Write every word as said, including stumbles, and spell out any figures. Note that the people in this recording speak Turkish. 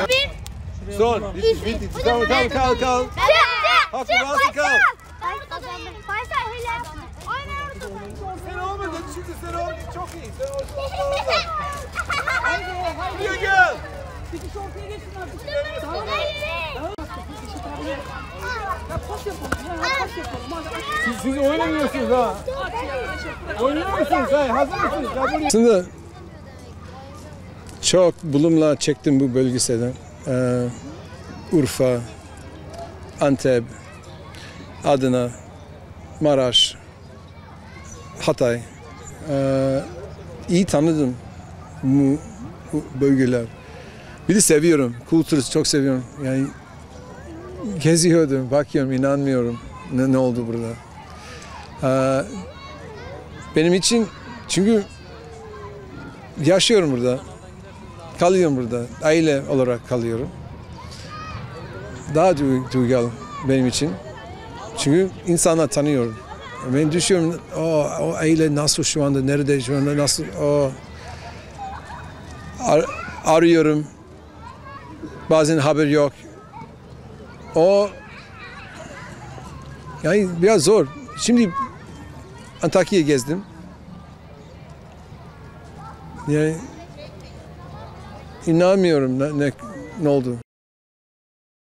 Son. Bitti, bitti. Tamam, tamam, kal, kal. Hakkı varsa kal. Faysal hile yapma. Sen olmadın, şimdi sen oldun. Çok iyi. Sen oldun. Buraya gel. Dikiş ortaya geçsin artık. Tamam. Ya pas yapalım ya, pas yapalım. Hadi. Siz, siz oynamıyorsunuz ha. Oynuyor musunuz? Hayır, hazır mısınız? Aslında çok bulumla çektim bu bölgeseden. Ee, Urfa, Antep, Adana, Maraş, Hatay. Ee, iyi tanıdım bu, bu bölgeler. Bir de seviyorum, kültürü çok seviyorum. Yani geziyordum, bakıyorum, inanmıyorum ne, ne oldu burada. Ee, benim için, çünkü yaşıyorum burada, kalıyorum burada, aile olarak kalıyorum. Daha duygulı benim için. Çünkü insanlar tanıyorum. Ben düşünüyorum, o, o aile nasıl şu anda, nerede şu anda, nasıl, o Ar arıyorum. Bazen haber yok. O yani biraz zor. Şimdi Antakya'yı gezdim. Yani inanmıyorum ne, ne, ne oldu.